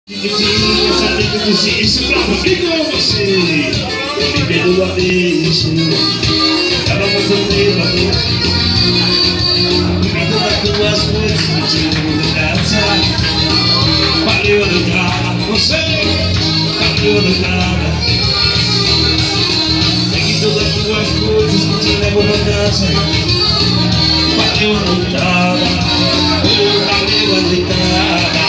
Eu sabia que eu disse isso pra você com você. Me perdoa mesmo. Tava muito bêbado. Me todas tuas coisas que tinha na casa. Valeu no cara, você valeu no cara. Peguei todas tuas coisas que tinha na casa. Valeu no cara, valeu a deitada.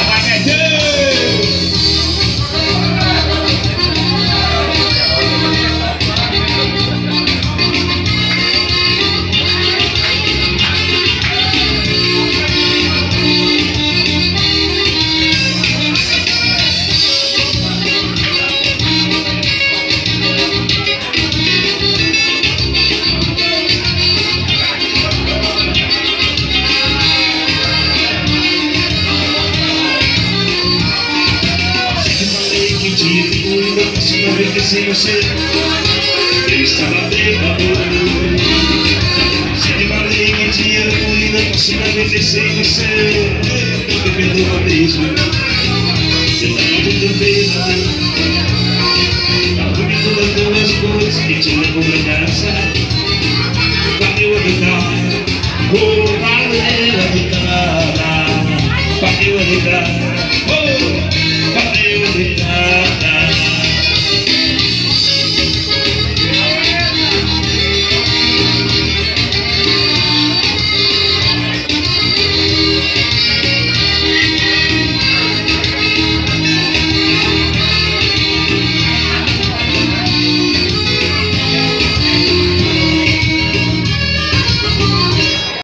Uma vez que sem você eu estava bêbado. Se te falei que tinha fui na próxima vez que sem você eu me perdoa mesmo. Eu tava muito bêbado. Tava comigo todas as coisas que te levou pra casa.